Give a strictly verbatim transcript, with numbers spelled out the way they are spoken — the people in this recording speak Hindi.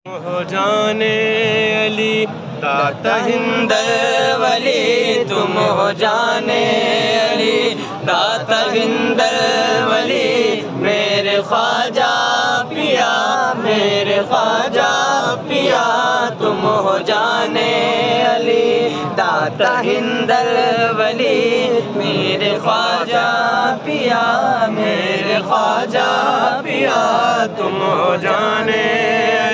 हो जाने अली दाता हिंदर वली, तुम हो जाने अली दाता हिंदर वली। मेरे ख्वाजा पिया, मेरे ख्वाजा पिया, तुम हो जाने अली दाता हिंदर वली। मेरे ख्वाजा पिया, मेरे ख्वाजा पिया, तुम हो जाने